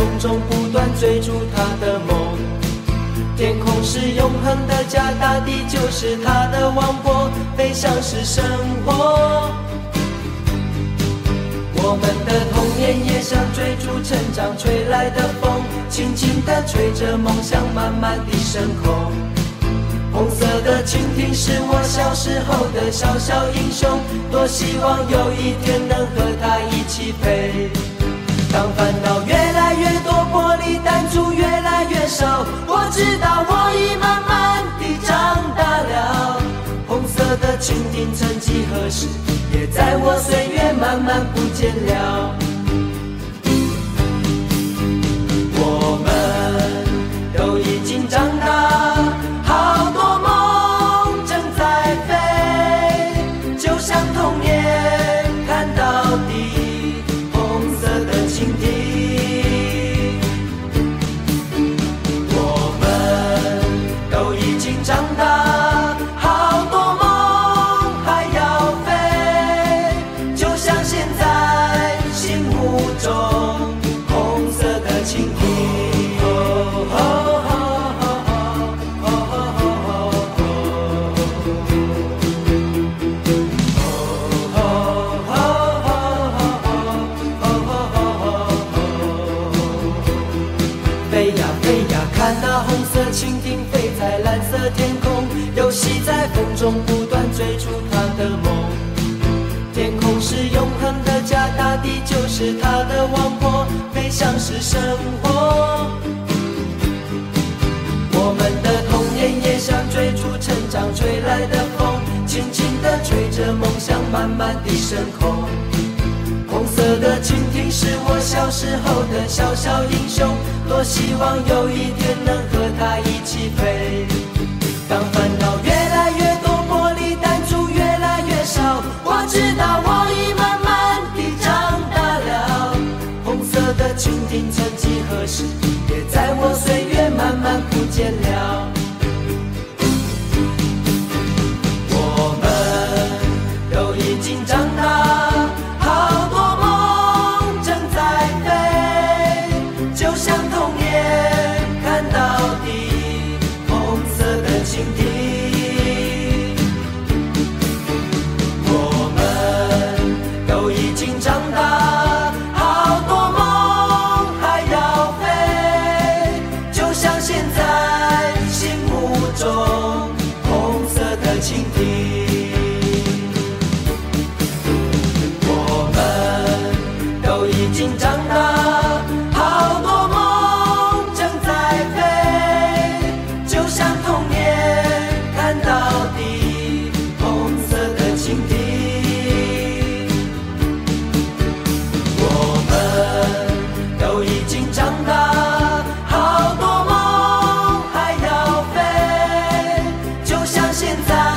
风中不断追逐他的梦。天空是永恒的家，大地就是他的王国，飞翔是生活。我们的童年也像追逐成长吹来的风，轻轻地吹着梦想慢慢地升空。红色的蜻蜓是我小时候的小小英雄，多希望有一天能和它一起飞。当烦恼越来越多，玻璃弹珠越来越少，我知道我已慢慢地长大了。红色的蜻蜓曾几何时，也在我岁月慢慢不见了。我们都已经长大，好多梦正在飞，就像童年看到底红色的蜻蜓。我们都已经长大，好多梦还要飞，就像现在心目中红色的蜻蜓。飞呀飞呀，看那红色蜻蜓飞在蓝色天空，游戏在风中不断追逐它的梦。天空是永恒的家，大地就是它的王国，飞翔是生活。我们的童年也像追逐成长吹来的风，轻轻地吹着梦想慢慢地升空。红色的蜻蜓是我小时候的小小英雄，多希望有一天能和它一起飞。当烦恼越来越多，玻璃弹珠越来越少，我知道我已慢慢地长大了。红色的蜻蜓曾几何时，也在我岁月慢慢不见了。我们都已经长大，好多梦正在飞，就像童年看到底红色的蜻蜓。我们都已经长大，好多梦还要飞，就像现在心目中红色的蜻蜓。我们都已经长大，好多梦正在飞，就像童年看到底红色的蜻蜓。我们都已经长大，好多梦还要飞，就像现在